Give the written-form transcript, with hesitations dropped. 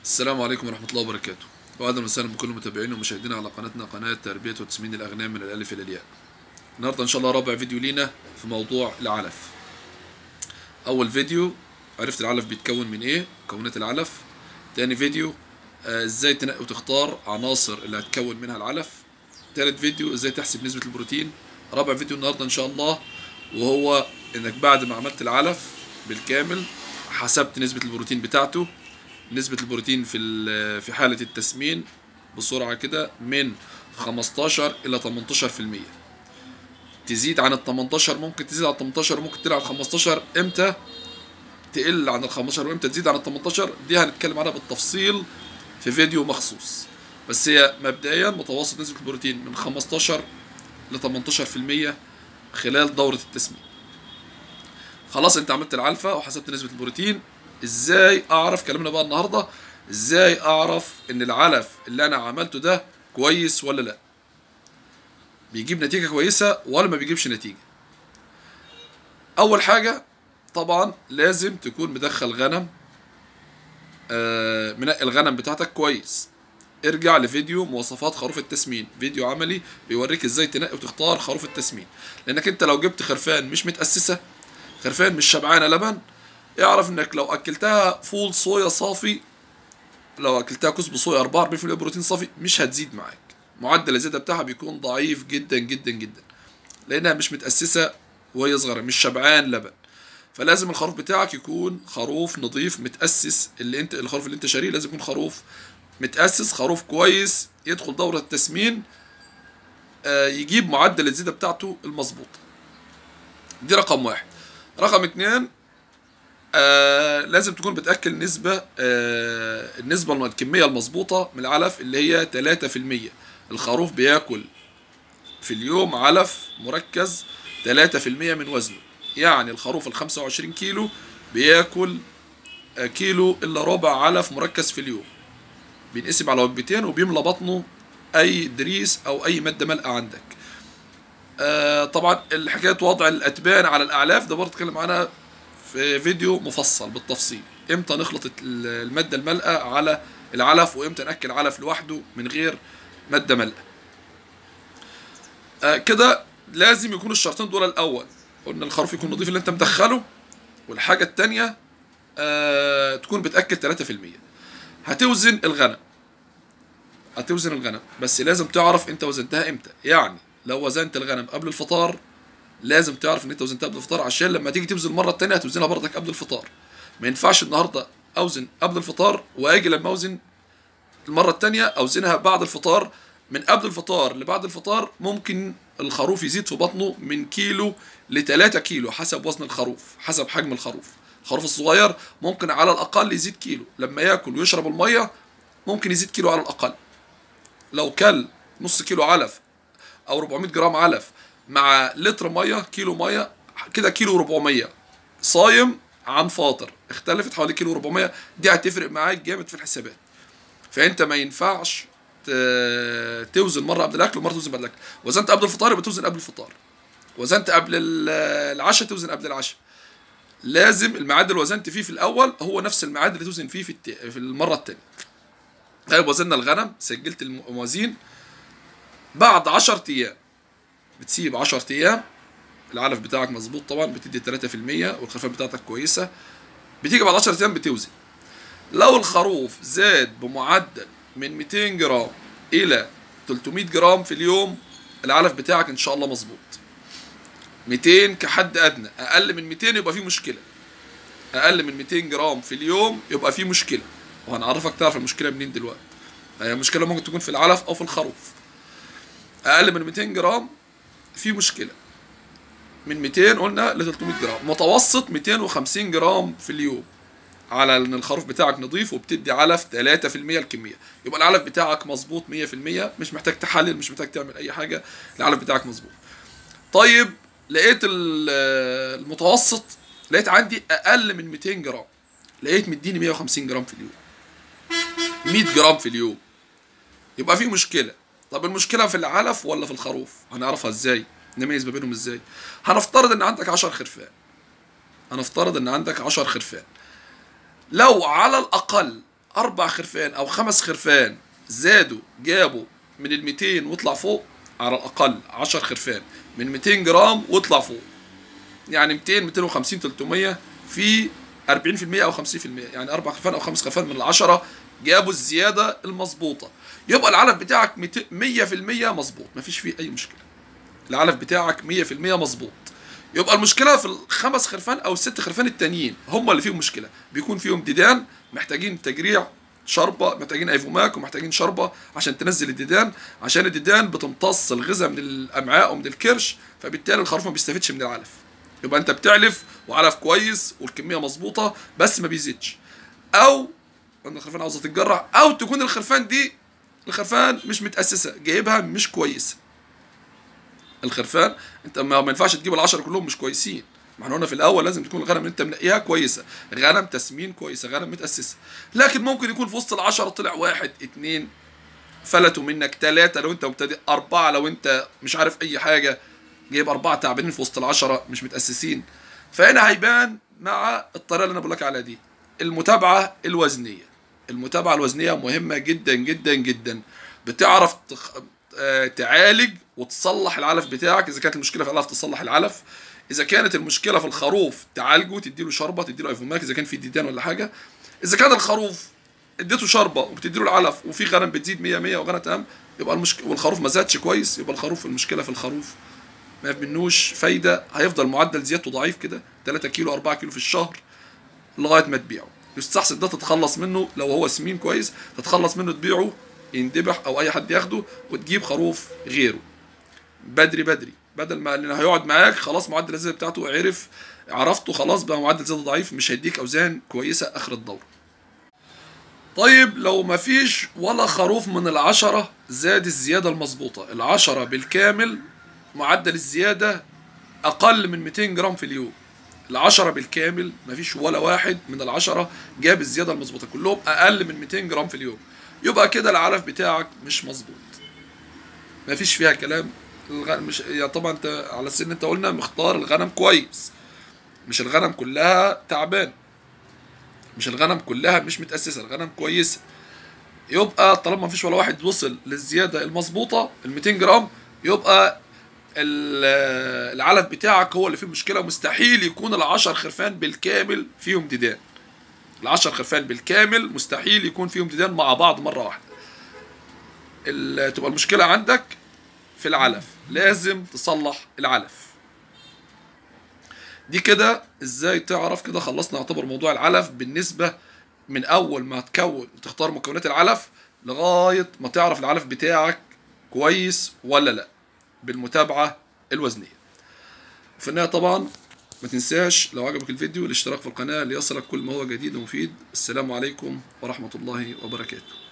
السلام عليكم ورحمة الله وبركاته، وأهلا وسهلا بكل متابعينا ومشاهدينا على قناتنا قناة تربية وتسمين الأغنام من الألف إلى الياء. النهاردة إن شاء الله رابع فيديو لينا في موضوع العلف. أول فيديو عرفت العلف بيتكون من إيه، مكونات العلف. تاني فيديو إزاي تنقي وتختار عناصر اللي هتكون منها العلف. تالت فيديو إزاي تحسب نسبة البروتين. رابع فيديو النهاردة إن شاء الله وهو إنك بعد ما عملت العلف بالكامل حسبت نسبة البروتين بتاعته. نسبة البروتين في حالة التسمين بسرعة كده من 15 إلى 18%. تزيد عن ال 18، ممكن تزيد عن 18 وممكن تلعب 15. امتى تقل عن ال 15 وامتى تزيد عن ال 18 دي هنتكلم عنها بالتفصيل في فيديو مخصوص. بس هي مبدئيا متوسط نسبة البروتين من 15 ل 18% خلال دورة التسمين. خلاص انت عملت العلفة وحسبت نسبة البروتين. ازاي اعرف، كلامنا بقى النهارده ازاي اعرف ان العلف اللي انا عملته ده كويس ولا لا، بيجيب نتيجة كويسة ولا ما بيجيبش نتيجة. اول حاجة طبعا لازم تكون مدخل غنم، منقي الغنم بتاعتك كويس. ارجع لفيديو مواصفات خروف التسمين، فيديو عملي بيوريك ازاي تنقي وتختار خروف التسمين. لانك انت لو جبت خرفان مش متأسسة، خرفان مش شبعانة لبن، اعرف انك لو اكلتها فول صويا صافي، لو اكلتها كسب صويا 44% بروتين صافي، مش هتزيد معاك. معدل الزيادة بتاعها بيكون ضعيف جدا جدا جدا، لانها مش متأسسة وهي صغيرة، مش شبعان لبن. فلازم الخروف بتاعك يكون خروف نظيف متأسس. الخروف اللي انت شاريه لازم يكون خروف متأسس، خروف كويس يدخل دورة التسمين، يجيب معدل الزيادة بتاعته المظبوط. دي رقم واحد. رقم اتنين، لازم تكون بتأكل الكمية المظبوطة من العلف اللي هي 3%. الخروف بياكل في اليوم علف مركز 3% من وزنه. يعني الخروف ال 25 كيلو بياكل كيلو إلا ربع علف مركز في اليوم، بينقسم على وجبتين وبيملى بطنه أي دريس أو أي مادة مالئة عندك. طبعا الحكاية وضع الأتبان على الأعلاف ده برضه اتكلم عنها في فيديو مفصل بالتفصيل. امتى نخلط المادة المالئة على العلف وامتى نأكل علف لوحده من غير مادة مالئة. كده لازم يكون الشرطين دول. الأول قلنا الخروف يكون نظيف اللي انت مدخله، والحاجة التانية تكون بتأكل 3%. هتوزن الغنم بس لازم تعرف انت وزنتها امتى. يعني لو وزنت الغنم قبل الفطار لازم تعرف ان انت وزنتها قبل الفطار، عشان لما تيجي توزن المره الثانيه هتوزنها برضك قبل الفطار. ما ينفعش النهارده اوزن قبل الفطار واجي لما اوزن المره الثانيه اوزنها بعد الفطار. من قبل الفطار لبعد الفطار ممكن الخروف يزيد في بطنه من كيلو ل3 كيلو حسب وزن الخروف، حسب حجم الخروف. الخروف الصغير ممكن على الاقل يزيد كيلو، لما ياكل ويشرب الميه ممكن يزيد كيلو على الاقل. لو كل نص كيلو علف او 400 جرام علف مع لتر ميه، كيلو ميه كده، كيلو 400 صايم عن فاطر، اختلفت حوالي كيلو 400. دي هتفرق معاك جامد في الحسابات. فانت ما ينفعش توزن مره قبل الاكل ومره توزن بعد الاكل. وزنت قبل الفطار يبقى توزن قبل الفطار، وزنت قبل العشاء توزن قبل العشاء. لازم الميعاد اللي وزنت فيه في الاول هو نفس الميعاد اللي توزن فيه في المره الثانيه. طيب وزننا الغنم، سجلت الموازين. بعد 10 ايام بتسيب 10 ايام، العلف بتاعك مظبوط طبعا، بتدي 3% والخرفان بتاعتك كويسه. بتيجي بعد 10 ايام بتوزن. لو الخروف زاد بمعدل من 200 جرام الى 300 جرام في اليوم، العلف بتاعك ان شاء الله مظبوط. 200 كحد ادنى، اقل من 200 يبقى في مشكله. اقل من 200 جرام في اليوم يبقى في مشكله، وهنعرفك تعرف المشكله منين دلوقتي. هي المشكله ممكن تكون في العلف او في الخروف. اقل من 200 جرام في مشكله. من 200 قلنا ل 300 جرام، متوسط 250 جرام في اليوم، على ان الخروف بتاعك نظيف وبتدي علف 3% الكميه، يبقى العلف بتاعك مظبوط 100%. مش محتاج تحلل، مش محتاج تعمل اي حاجه، العلف بتاعك مظبوط. طيب لقيت المتوسط، لقيت عندي اقل من 200 جرام، لقيت مديني 150 جرام في اليوم، 100 جرام في اليوم، يبقى في مشكله. طب المشكله في العلف ولا في الخروف؟ هنعرفها ازاي؟ نميز ما بينهم ازاي؟ هنفترض ان عندك 10 خرفان. لو على الاقل 4 خرفان او 5 خرفان زادوا جابوا من ال 200 واطلع فوق، على الاقل 10 خرفان من 200 جرام واطلع فوق، يعني 200 250 300 في 40% او 50%، يعني 4 خرفان او 5 خرفان من ال10 جابوا الزياده المظبوطه، يبقى العلف بتاعك 100% مظبوط، مفيش فيه اي مشكله. العلف بتاعك 100% مظبوط. يبقى المشكله في ال5 خرفان او ال6 خرفان التانيين، هم اللي فيهم مشكله، بيكون فيهم ديدان محتاجين تجريع شربه، محتاجين ايفوماك ومحتاجين شربه عشان تنزل الديدان، عشان الديدان بتمتص الغذاء من الامعاء ومن الكرش، فبالتالي الخروف ما بيستفدش من العلف. يبقى انت بتعلف وعلف كويس والكميه مظبوطه بس ما بيزيدش، او ان الخرفان عاوزه تتجرع، او تكون الخرفان دي الخرفان مش متاسسه، جايبها مش كويسه. الخرفان انت ما ينفعش تجيب ال10 كلهم مش كويسين، ما احنا قلنا في الاول لازم تكون الغنم اللي انت منقيها كويسه، غنم تسمين كويسه، غنم متاسسه. لكن ممكن يكون في وسط ال10 طلع 1 2 فلتوا منك، 3 لو انت مبتدئ، 4 لو انت مش عارف اي حاجه، جايب 4 تعبانين في وسط ال10 مش متاسسين. فهنا هيبان مع الطريقه اللي انا بقول لك عليها دي، المتابعه الوزنيه. المتابعه الوزنيه مهمه جدا جدا جدا، بتعرف تعالج وتصلح العلف بتاعك. اذا كانت المشكله في العلف تصلح العلف، اذا كانت المشكله في الخروف تعالجه، تديله شربه، تديله ايفوماك اذا كان في ديدان ولا حاجه. اذا كان الخروف اديته شربه وبتديله العلف وفي غنم بتزيد 100 100 وغنم تمام، يبقى والخروف ما زادش كويس، يبقى الخروف المشكله في الخروف، ما منوش فايده، هيفضل معدل زيادته ضعيف كده 3 كيلو 4 كيلو في الشهر لغايه ما تبيعه. يستحسن ده تتخلص منه لو هو سمين كويس، تتخلص منه تبيعه يندبح او اي حد ياخده، وتجيب خروف غيره بدري بدري، بدل ما اللي هيقعد معاك خلاص معدل الزياده بتاعته عرفته خلاص بقى معدل زياده ضعيف، مش هيديك اوزان كويسه اخر الدوره. طيب لو ما فيش ولا خروف من ال10 زاد الزياده المظبوطه، ال10 بالكامل معدل الزياده اقل من 200 جرام في اليوم، ال10 بالكامل ما فيش ولا واحد من ال10 جاب الزياده المظبوطه، كلهم اقل من 200 جرام في اليوم، يبقى كده العلف بتاعك مش مظبوط، ما فيش فيها كلام. مش يعني طبعا انت على السن انت قلنا مختار الغنم كويس، مش الغنم كلها تعبان، مش الغنم كلها مش متأسسة، الغنم كويسة. يبقى طالما ما فيش ولا واحد وصل للزيادة المظبوطة ال 200 جرام، يبقى العلف بتاعك هو اللي فيه مشكلة. مستحيل يكون ال10 خرفان بالكامل فيهم ديدان، ال10 خرفان بالكامل مستحيل يكون فيهم ديدان مع بعض مرة واحدة. تبقى المشكلة عندك في العلف، لازم تصلح العلف دي. كده ازاي تعرف؟ كده خلصنا يعتبر موضوع العلف، بالنسبة من اول ما تختار مكونات العلف لغاية ما تعرف العلف بتاعك كويس ولا لا، بالمتابعة الوزنية. في النهاية طبعا ما تنساش لو عجبك الفيديو الاشتراك في القناة ليصلك كل ما هو جديد ومفيد. السلام عليكم ورحمة الله وبركاته.